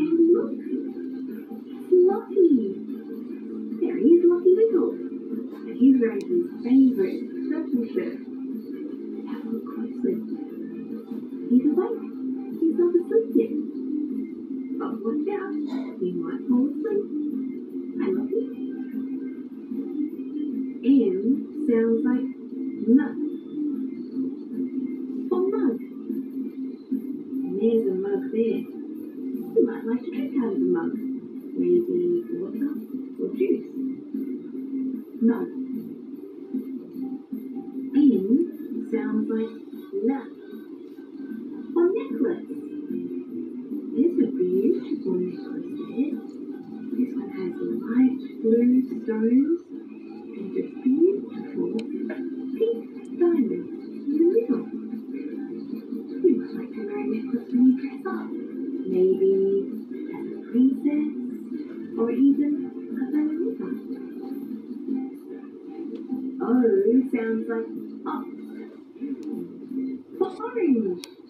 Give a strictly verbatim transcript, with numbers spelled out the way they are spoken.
And look, it's Lockie. There he is, Lockie Little. And he's wearing his favourite purple shirt. Have a look closely. He's awake. He's not asleep yet. But watch out, he might fall asleep. Hi, Lockie. M sounds like mug. Or mug. And there's a mug there. You might like to drink out of the mug. Maybe water or juice. Mug. N sounds like nut. Or necklace. There's a beautiful necklace there. This one has light blue stones and a beautiful pink diamond in the middle. You might like to wear a necklace when you dress up. Maybe as a princess or even a ballerina. O sounds like ox. Orange.